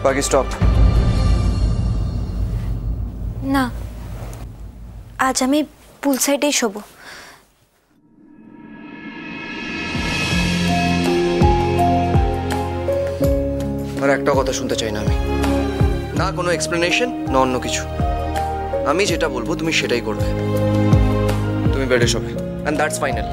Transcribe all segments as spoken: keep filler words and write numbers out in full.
বাকি স্টপ। না, আজ আমি পুল সাইডেই শোবো। আর একটা কথা শুনতে চাই না আমি, না কোনো এক্সপ্লেনেশন না অন্য কিছু। আমি যেটা বলবো তুমি সেটাই করবে। তুমি বেডে শোবে, এন্ড দ্যাটস ফাইনাল।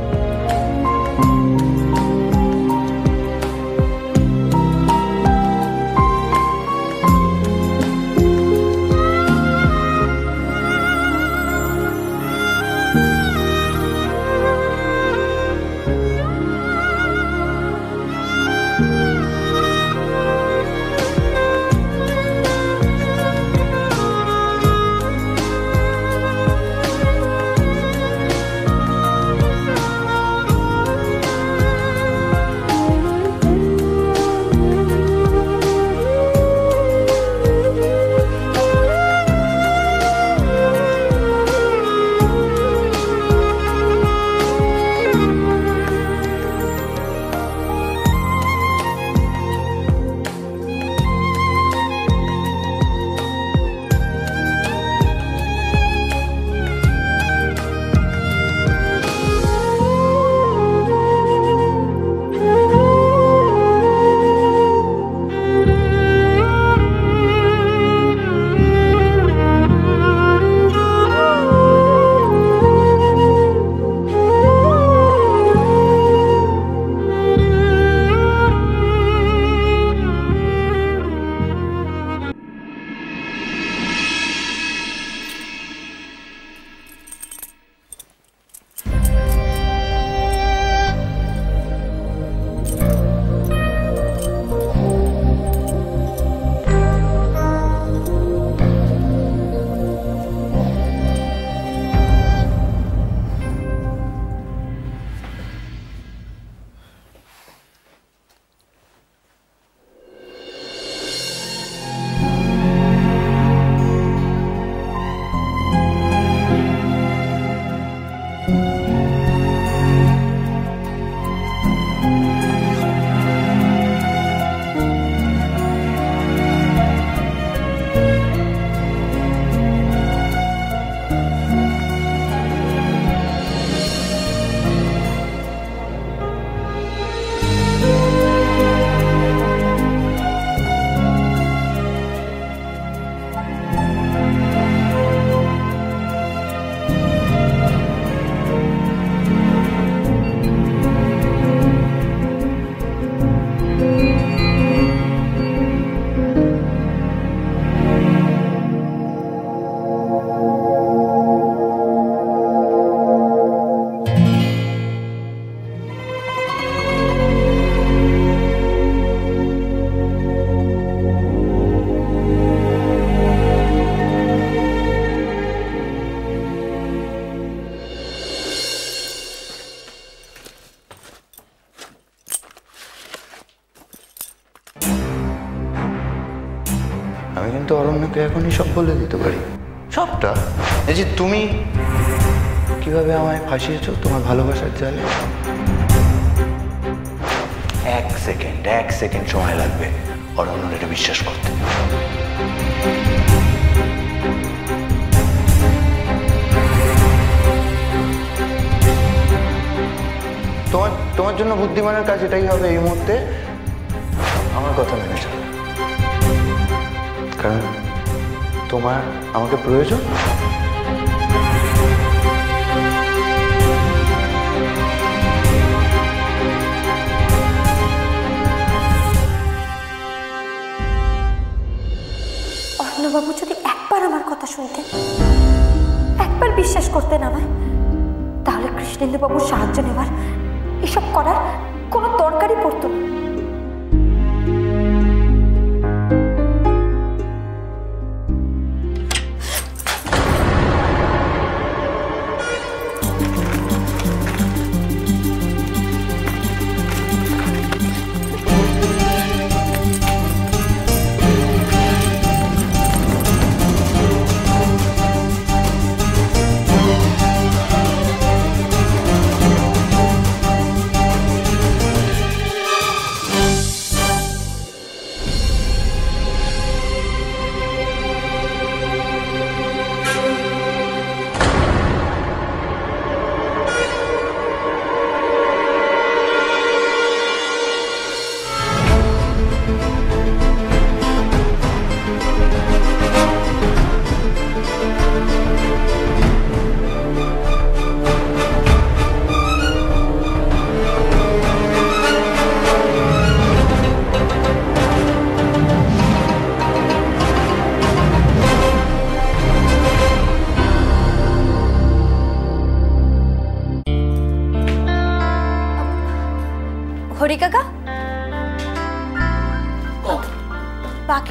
আমি কিন্তু অরণ্যকে এখনই সব বলে দিতে পারি, সবটা। এই যে তুমি কিভাবে আমায় ফাঁসিয়েছো তোমার ভালোবাসার জালে। এক সেকেন্ড এক সেকেন্ড সময় লাগবে অরণ্যর এটা বিশ্বাস করতে। তোমার তোমার জন্য বুদ্ধিমানের কাজ এটাই হবে এই মুহূর্তে, আমার কথা মেনে চলো, কারণ তোমার আমাকে প্রয়োজন। অর্ণবাবু যদি একবার আমার কথা শুনতেন, একবার বিশ্বাস করতেন আমায়, তাহলে কৃষ্ণেন্দুবাবুর সাহায্য নেবার, এসব করার কোনো দরকারই পড়তো না।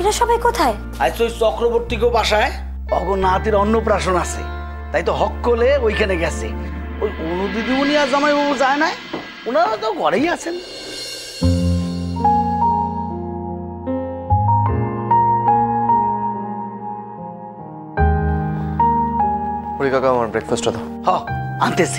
বাকিরা সবাই কোথায়? আজ তো ওই চক্রবর্তীকেও বাসায় অগনাথের অন্নপ্রাশন আছে, তাই তো হক করলে ওইখানে গেছে। ওই অনু দিদিমণি আর জামাইবাবু যায় না, ওনারা তো ঘরেই আছেন। ওই কাকা আমার ব্রেকফাস্টটা দাও। হ আনতেছি।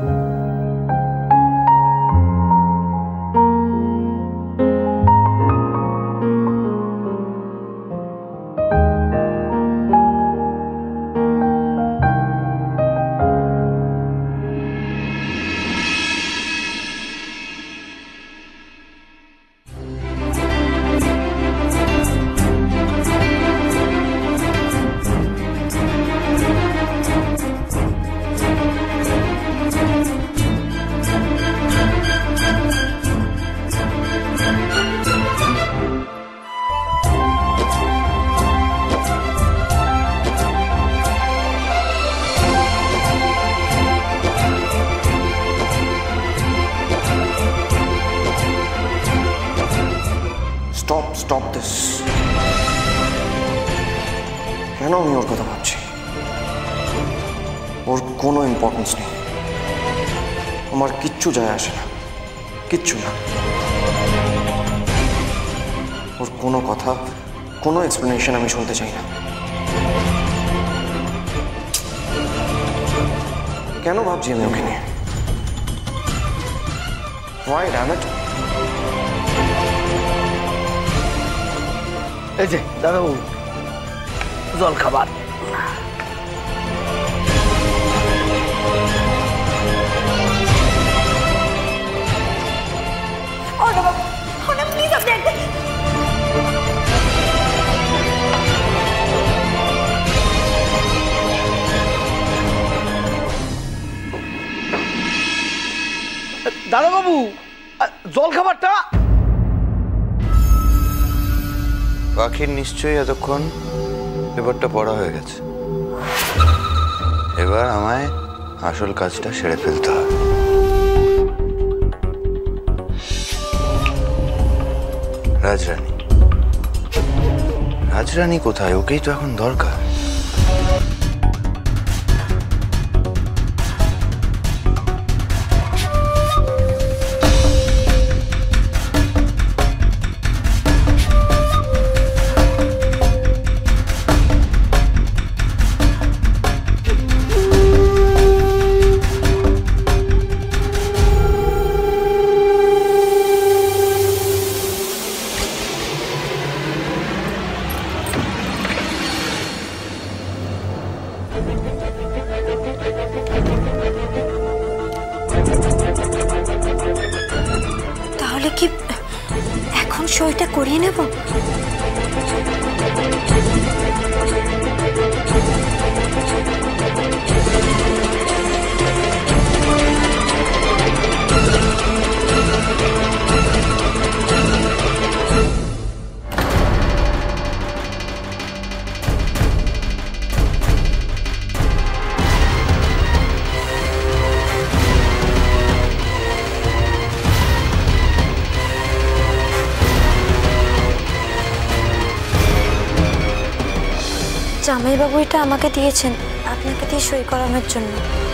Stop stop this. কেন আমি ওর কথা ভাবছি? ওর কোনো ইম্পর্টেন্স নেই, আমার কিচ্ছু যায় আসে না, কিচ্ছু না। ওর কোনো কথা, কোনো এক্সপ্লেনেশন আমি শুনতে চাই না। কেন ভাবছি আমি ওকে নিয়ে? Why, damn it? এই যে দাদাবাবু জল খাবার। অর্ণবাবু, অর্ণব প্লিজ আপনি একদম দাদাবাবু জল খাবারটা। পাখির নিশ্চয়ই এতক্ষণ পেপারটা পড়া হয়ে গেছে। এবার আমায় আসল কাজটা সেরে ফেলতে হবে। রাজরানী, রাজরানী কোথায়? ওকেই তো এখন দরকার। তাহলে কি এখন সইটা করিয়ে নেব? জামাইবাবু এটা আমাকে দিয়েছেন আপনাকে দিয়ে সই করানোর জন্য।